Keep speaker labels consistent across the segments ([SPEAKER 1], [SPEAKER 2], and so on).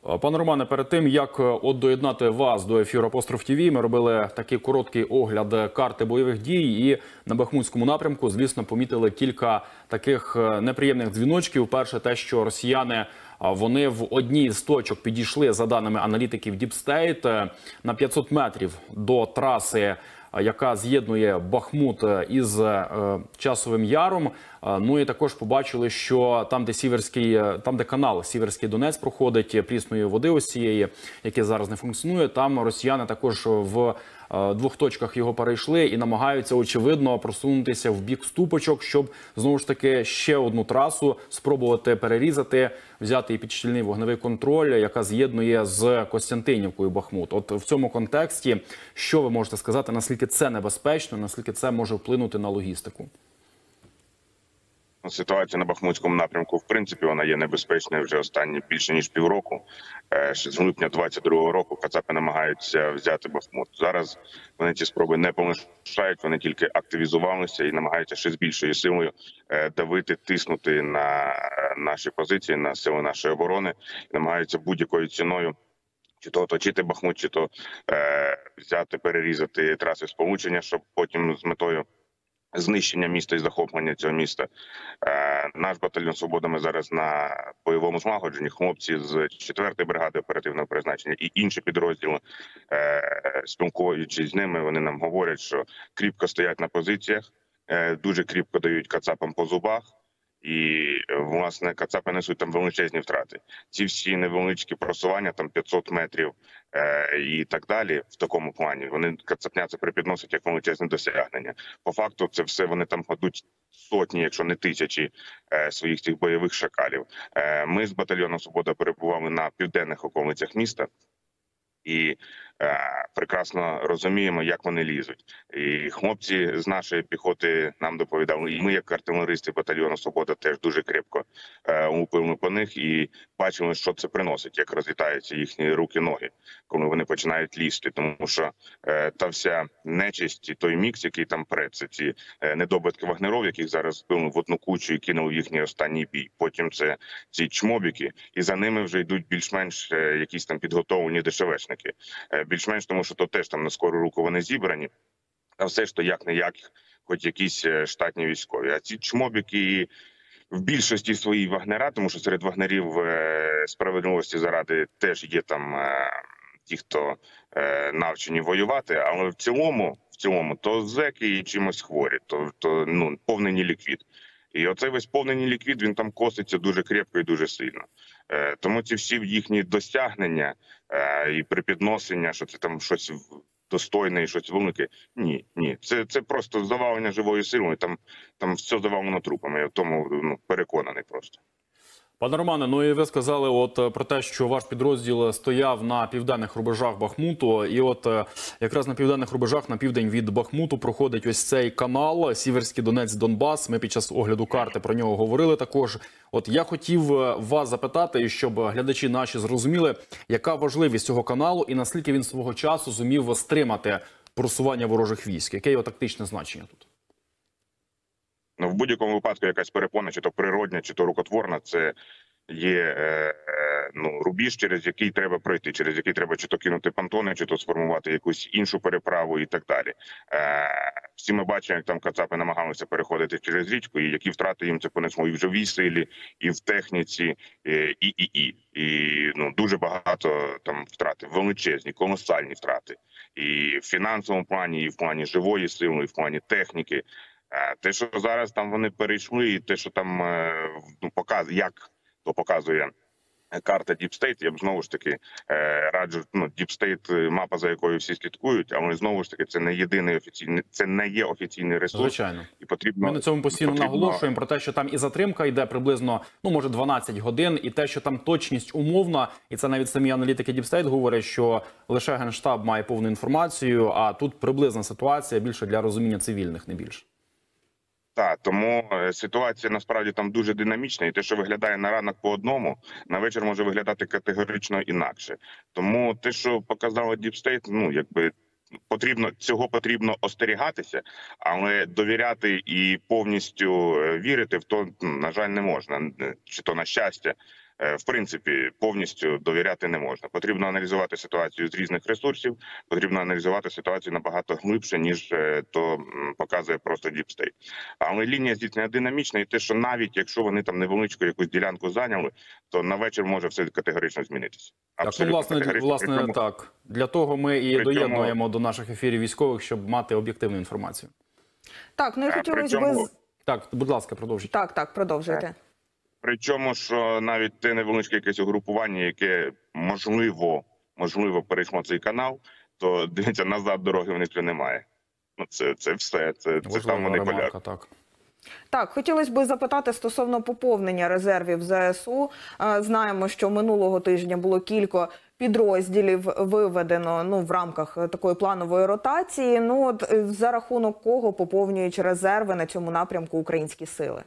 [SPEAKER 1] Пане Романе, перед тим, як доєднати вас до ефіру «Апостроф ТВ», ми робили такий короткий огляд карти бойових дій і на Бахмутському напрямку, звісно, помітили кілька таких неприємних дзвіночків. Перше, те, що росіяни, вони в одній з точок підійшли, за даними аналітиків Deep State, на 500 метрів до траси, яка з'єднує Бахмут із Часовим Яром. Ну і також побачили, що там, де канал Сіверський Донець проходить, прісної води ось цієї, який зараз не функціонує, там росіяни також в двох точках його перейшли і намагаються, очевидно, просунутися в бік Ступочок, щоб, знову ж таки, ще одну трасу спробувати перерізати, взяти і під щільний вогневий контроль, яка з'єднує з Костянтинівкою Бахмут. От в цьому контексті, що ви можете сказати, наскільки це небезпечно, наскільки це може вплинути на логістику?
[SPEAKER 2] Ситуація на Бахмутському напрямку, в принципі, вона є небезпечною вже останні більше ніж півроку. Ще з липня 22-го року кацапи намагаються взяти Бахмут. Зараз вони ці спроби не помішають, вони тільки активізувалися і намагаються ще з більшою силою давити, тиснути на наші позиції, на сили нашої оборони. Намагаються будь-якою ціною чи то оточити Бахмут, чи то взяти, перерізати траси сполучення, щоб потім з метою знищення міста і захоплення цього міста. Наш батальйон «Свобода», ми зараз на бойовому злагодженні. Хлопці з 4-ї бригади оперативного призначення і інші підрозділи, спілкуючись з ними, вони нам говорять, що кріпко стоять на позиціях, дуже кріпко дають кацапам по зубах. І, власне, кацапи несуть там величезні втрати. Ці всі невеличкі просування, там 500 метрів і так далі, в такому плані, вони кацапня це припідносять як величезне досягнення. По факту це все вони там кладуть сотні, якщо не тисячі своїх цих бойових шакалів. Ми з батальйоном «Свобода» перебували на південних околицях міста. І прекрасно розуміємо, як вони лізуть. І хлопці з нашої піхоти нам доповідали, і ми, як артилеристи батальйону «Свобода», теж дуже крепко лупили по них і бачили, що це приносить, як розлітаються їхні руки-ноги, коли вони починають лізти. Тому що та вся нечисть і той мікс, який там пред, це ці недобитки вагнеров, яких зараз збили в одну кучу і кинули в їхній останній бій. Потім це ці чмобіки, і за ними вже йдуть більш-менш якісь там підготовлені дешевешники. Більш-менш, тому що то теж там на скору руку вони зібрані, а все ж то як-не-як, хоч якісь штатні військові. А ці чмобіки в більшості своїй вагнера, тому що серед вагнерів справедливості заради теж є там ті, хто навчені воювати, але в цілому то зеки і чимось хворі, то повний неліквід. І оцей весь повний неліквід, він там коситься дуже крепко і дуже сильно. Тому ці всі їхні досягнення і припідносення, що це там щось достойне і щось велике, ні. Це просто завалення живою силою, там все завалено трупами, я в тому переконаний просто.
[SPEAKER 1] Пане Романе, ну і ви сказали про те, що ваш підрозділ стояв на південних рубежах Бахмуту. І якраз на південних рубежах, на південь від Бахмуту, проходить ось цей канал Сіверський Донець-Донбас. Ми під час огляду карти про нього говорили також. Я хотів вас запитати, щоб глядачі наші зрозуміли, яка важливість цього каналу і наскільки він свого часу зумів стримати просування ворожих військ. Яке його тактичне значення тут?
[SPEAKER 2] В будь-якому випадку якась перепона, чи то природня, чи то рукотворна, це є рубіж, через який треба пройти, через який треба чи то кинути понтони, чи то сформувати якусь іншу переправу і так далі. Всі ми бачимо, як там кацапи намагалися переходити через річку, і які втрати їм це понесло і в живій силі, і в техніці, і дуже багато там втрати, величезні, колосальні втрати. І в фінансовому плані, і в плані живої сили, і в плані техніки. Те, що зараз там вони перейшли, і те, що там показує карта Deep State, я б знову ж таки раджу, Deep State, мапа, за якою всі слідкують, але знову ж таки це не єдиний офіційний, це не є офіційний ресурс.
[SPEAKER 1] Звичайно.
[SPEAKER 2] І потрібно,
[SPEAKER 1] ми на цьому постійно наголошуємо про те, що там і затримка йде приблизно, може 12 годин, і те, що там точність умовна, і це навіть самі аналітики Deep State говорять, що лише Генштаб має повну інформацію, а тут приблизна ситуація більше для розуміння цивільних, не більше.
[SPEAKER 2] Так, тому ситуація насправді там дуже динамічна, і те, що виглядає на ранок по одному, на вечір може виглядати категорично інакше. Тому те, що показало Deep State, цього потрібно остерігатися, але довіряти і повністю вірити в то, на жаль, не можна. Чи то на щастя, в принципі, повністю довіряти не можна. Потрібно аналізувати ситуацію з різних ресурсів, потрібно аналізувати ситуацію набагато глибше, ніж то показує просто Deep State. Але лінія здійснення динамічна, і те, що навіть якщо вони там невеличку якусь ділянку зайняли, то на вечір може все категорично змінитися.
[SPEAKER 1] Так, ну, власне, так. Для того ми і доєднуємо до наших ефірів військових, щоб мати об'єктивну інформацію.
[SPEAKER 3] Так, ну і хотілося б...
[SPEAKER 1] Так, будь ласка, продовжуйте.
[SPEAKER 3] Так, продовжуйте.
[SPEAKER 2] Причому, що навіть те невеличке якесь угрупування, яке можливо перейшло цей канал, то, дивіться, назад дороги в них вже немає. Ну, це все, це там вони поляки.
[SPEAKER 3] Так, хотілося б запитати стосовно поповнення резервів ЗСУ. Знаємо, що минулого тижня було кілька підрозділів виведено в рамках такої планової ротації. За рахунок кого поповнюють резерви на цьому напрямку українські сили?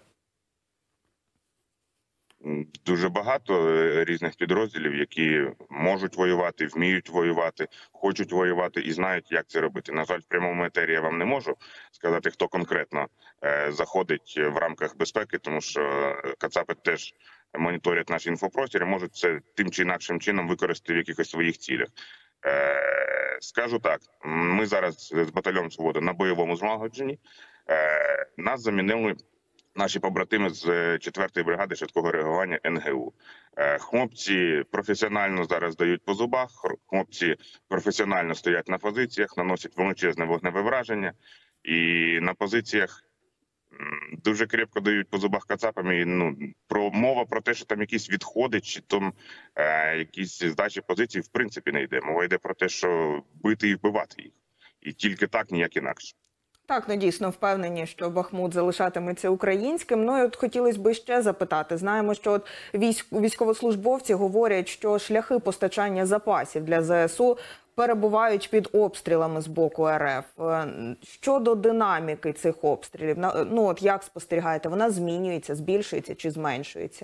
[SPEAKER 2] Дуже багато різних підрозділів, які можуть воювати, вміють воювати, хочуть воювати і знають, як це робити. На жаль, в прямому етері я вам не можу сказати, хто конкретно заходить в рамках безпеки, тому що кацапи теж моніторять наш інфопростір і можуть це тим чи інакшим чином використати в якихось своїх цілях. Скажу так, ми зараз з батальйоном «Свобода» на бойовому злагодженні. Нас замінили наші побратими з 4-ї бригади швидкого реагування НГУ. Хлопці професіонально зараз дають по зубах, хлопці професіонально стоять на позиціях, наносять величезне вогневе враження. І на позиціях дуже крепко дають по зубах кацапам. І, мова про те, що там якісь відходи, чи там якісь здачі позицій, в принципі, не йде. Мова йде про те, що бити і вбивати їх. І тільки так, ніяк інакше.
[SPEAKER 3] Так, дійсно впевнені, що Бахмут залишатиметься українським. І от хотілося б ще запитати. Знаємо, що військовослужбовці говорять, що шляхи постачання запасів для ЗСУ перебувають під обстрілами з боку РФ. Щодо динаміки цих обстрілів, як спостерігаєте, вона змінюється, збільшується чи зменшується?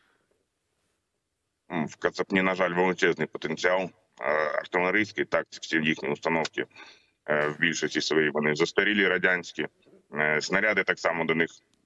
[SPEAKER 2] В Кацапні, на жаль, величезний потенціал артилерійський, тактичні їхні установки. В більшості своїй вони застарілі радянські, снаряди так само до них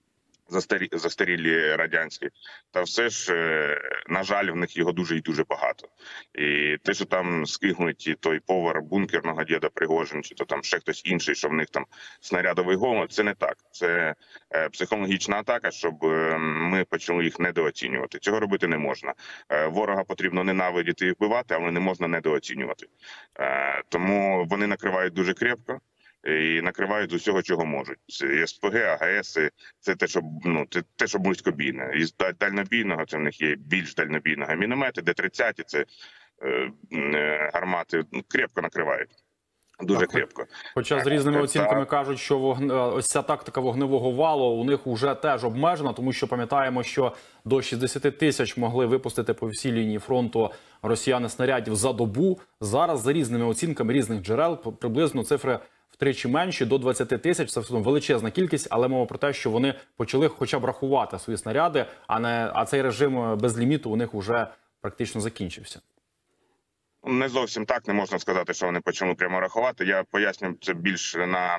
[SPEAKER 2] застарілі радянські. Та все ж, на жаль, в них його дуже і дуже багато. І те, що там скигнуть той повар бункерного діда Пригожин, чи то там ще хтось інший, що в них там снарядовий голод, це не так. Це психологічна атака, щоб ми почали їх недооцінювати. Цього робити не можна. Ворога потрібно ненавидіти і вбивати, але не можна недооцінювати. Тому вони накривають дуже крепко. І накривають з усього, чого можуть. Це СПГ, АГС, це те, що близькобійне. Із дальнобійного, це в них є більш дальнобійного міномети, Д-30, це гармати, крепко накривають. Дуже крепко.
[SPEAKER 1] Хоча з різними оцінками кажуть, що ось ця тактика вогневого валу у них вже теж обмежена, тому що пам'ятаємо, що до 60 тисяч могли випустити по всій лінії фронту росіяни снарядів за добу. Зараз за різними оцінками різних джерел приблизно цифри втричі менші, до 20 тисяч. Це величезна кількість, але мова про те, що вони почали хоча б рахувати свої снаряди, а цей режим без ліміту у них вже практично закінчився.
[SPEAKER 2] Не зовсім так, не можна сказати, що вони почали прямо рахувати. Я поясню це більш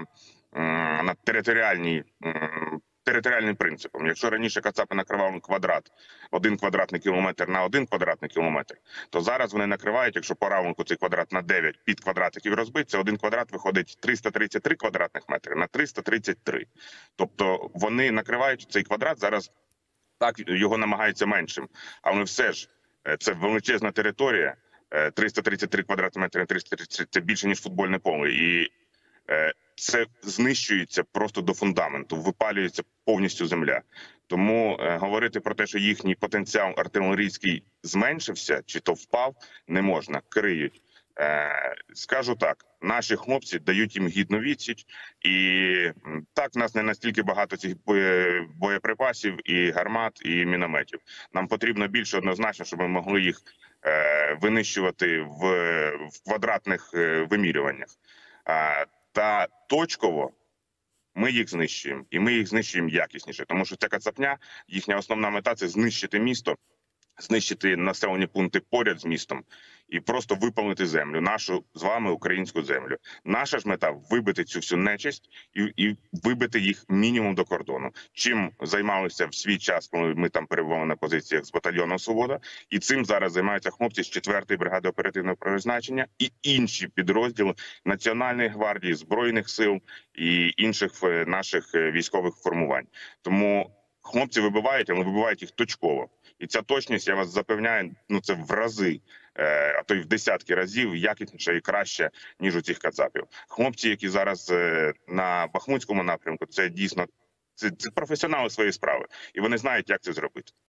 [SPEAKER 2] на територіальним принципом. Якщо раніше кацапи накривали квадрат, 1 квадратний кілометр на 1 квадратний кілометр, то зараз вони накривають, якщо по раундку цей квадрат на 9 підквадратиків розбить, це 1 квадрат виходить 333 квадратних метри на 333. Тобто вони накривають цей квадрат, зараз так його намагаються меншим. Але все ж, це величезна територія, 333 квадратні метри на 333 – це більше, ніж футбольне поле. І це знищується просто до фундаменту, випалюється повністю земля. Тому говорити про те, що їхній потенціал артилерійський зменшився чи то впав, не можна, криють. Скажу так, наші хлопці дають їм гідну відсіч, і так, в нас не настільки багато цих боєприпасів, і гармат, і мінометів. Нам потрібно більше однозначно, щоб ми могли їх винищувати в квадратних вимірюваннях. Та точково ми їх знищуємо, і ми їх знищуємо якісніше, тому що ця кацапня, їхня основна мета – це знищити місто знищити населені пункти поряд з містом і просто випалити землю, нашу з вами українську землю. Наша ж мета вибити цю всю нечисть і вибити їх мінімум до кордону. Чим займалися в свій час, коли ми там перебували на позиціях з батальйону «Свобода», і цим зараз займаються хлопці з 4-ї бригади оперативного призначення і інші підрозділи Національної гвардії, Збройних сил і інших наших військових формувань. Тому хлопці вибивають, але вибивають їх точково. І ця точність, я вас запевняю, це в рази, а то й в десятки разів якісніше і краще, ніж у цих кацапів. Хлопці, які зараз на Бахмутському напрямку, це дійсно це професіонали своєї справи. І вони знають, як це зробити.